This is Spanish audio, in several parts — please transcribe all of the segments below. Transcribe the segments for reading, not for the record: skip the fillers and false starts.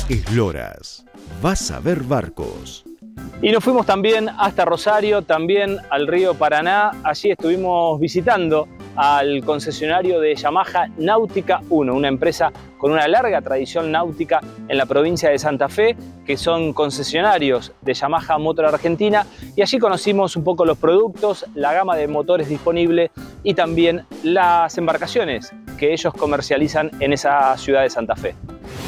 Esloras, vas a ver barcos. Y nos fuimos también hasta Rosario, también al río Paraná. Allí estuvimos visitando al concesionario de Yamaha Náutica 1, una empresa con una larga tradición náutica en la provincia de Santa Fe, que son concesionarios de Yamaha Motor Argentina, y allí conocimos un poco los productos, la gama de motores disponible y también las embarcaciones que ellos comercializan en esa ciudad de Santa Fe.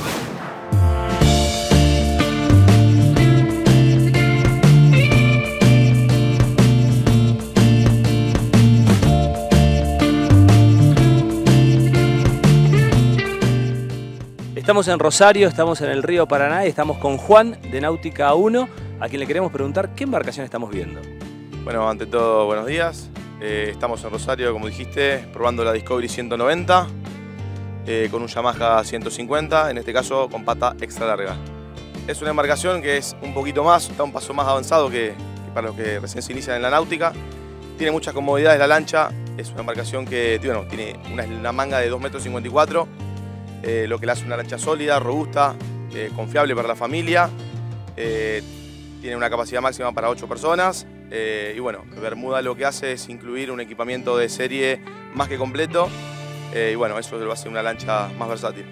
Estamos en Rosario, estamos en el río Paraná y estamos con Juan de Náutica 1, a quien le queremos preguntar qué embarcación estamos viendo. Bueno, ante todo, buenos días. Estamos en Rosario, como dijiste, probando la Discovery 190 con un Yamaha 150, en este caso con pata extra larga. Es una embarcación que es un poquito más, está un paso más avanzado que para los que recién se inician en la náutica. Tiene muchas comodidades la lancha, es una embarcación que bueno, tiene una manga de 2,54 m. Lo que le hace una lancha sólida, robusta, confiable para la familia. Tiene una capacidad máxima para 8 personas. Y bueno, Bermuda lo que hace es incluir un equipamiento de serie más que completo. Y bueno, eso lo hace una lancha más versátil.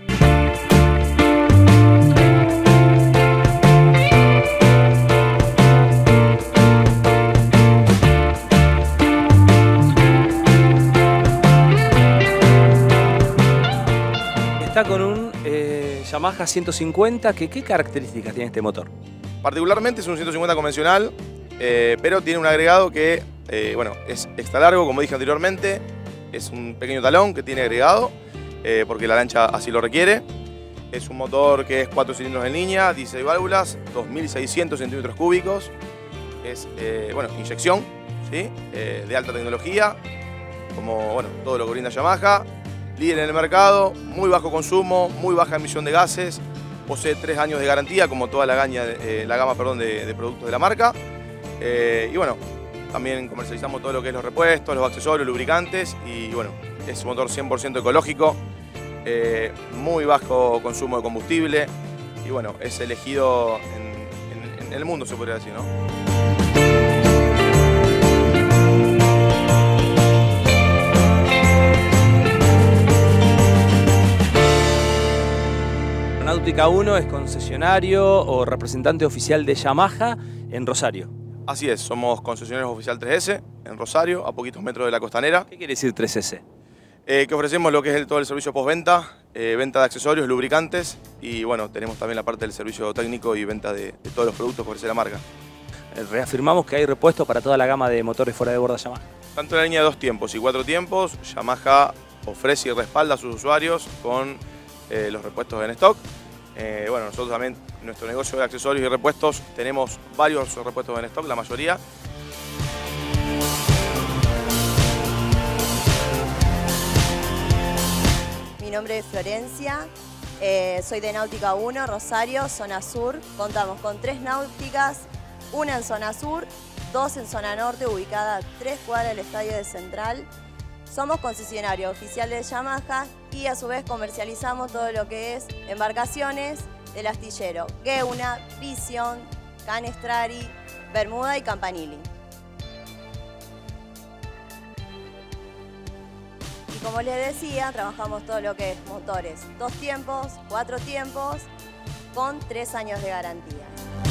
Con un Yamaha 150, ¿qué características tiene este motor? Particularmente es un 150 convencional, pero tiene un agregado que bueno, es extra largo, como dije anteriormente. Es un pequeño talón que tiene agregado, porque la lancha así lo requiere. Es un motor que es 4 cilindros en línea, 16 válvulas, 2.600 centímetros cúbicos. Es bueno, inyección, ¿sí? De alta tecnología, como bueno, todo lo que brinda Yamaha. Líder en el mercado, muy bajo consumo, muy baja emisión de gases, posee 3 años de garantía como toda la gama de productos de la marca. Y bueno, también comercializamos todo lo que es los repuestos, los accesorios, lubricantes y bueno, es un motor 100% ecológico, muy bajo consumo de combustible y bueno, es elegido en el mundo, se podría decir, ¿no? Náutica 1 es concesionario o representante oficial de Yamaha en Rosario. Así es, somos concesionarios oficial 3S en Rosario, a poquitos metros de la costanera. ¿Qué quiere decir 3S? Que ofrecemos lo que es todo el servicio postventa, venta de accesorios, lubricantes y bueno, tenemos también la parte del servicio técnico y venta de todos los productos que ofrece la marca. Reafirmamos que hay repuestos para toda la gama de motores fuera de borda Yamaha. Tanto en la línea de 2 tiempos y 4 tiempos, Yamaha ofrece y respalda a sus usuarios con los repuestos en stock. Bueno, nosotros también, en nuestro negocio de accesorios y repuestos, tenemos varios repuestos en stock, la mayoría. Mi nombre es Florencia, soy de Náutica 1, Rosario, zona sur. Contamos con 3 náuticas, una en zona sur, 2 en zona norte, ubicada a 3 cuadras del Estadio de Central. Somos concesionario oficial de Yamaha y a su vez comercializamos todo lo que es embarcaciones del astillero Geuna, Vision, Canestrari, Bermuda y Campanili. Y como les decía, trabajamos todo lo que es motores 2 tiempos, 4 tiempos, con 3 años de garantía.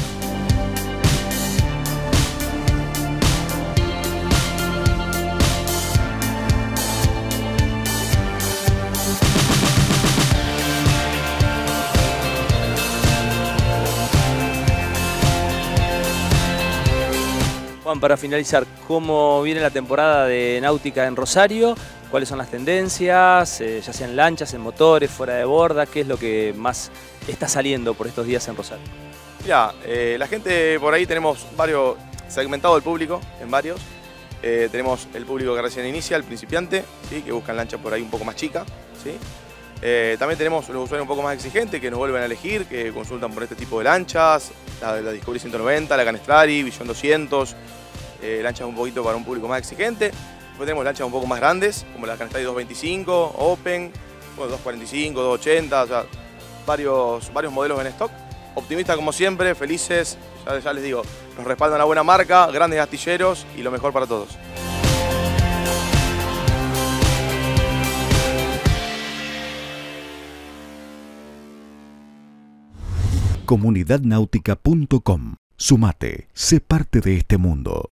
Juan, para finalizar, ¿cómo viene la temporada de náutica en Rosario? ¿Cuáles son las tendencias, ya sean lanchas, en motores, fuera de borda? ¿Qué es lo que más está saliendo por estos días en Rosario? Mirá, la gente por ahí tenemos varios, segmentado el público en varios. Tenemos el público que recién inicia, el principiante, ¿sí? Que buscan lanchas por ahí un poco más chicas, ¿sí? También tenemos los usuarios un poco más exigentes que nos vuelven a elegir, que consultan por este tipo de lanchas, la Discovery 190, la Canestrari, Vision 200, lanchas un poquito para un público más exigente. Después tenemos lanchas un poco más grandes, como la Canestrari 225, Open, bueno, 245, 280, o sea, varios modelos en stock. optimistas como siempre, felices, ya les digo, nos respalda una buena marca, grandes astilleros y lo mejor para todos. Comunidadnautica.com. Sumate, sé parte de este mundo.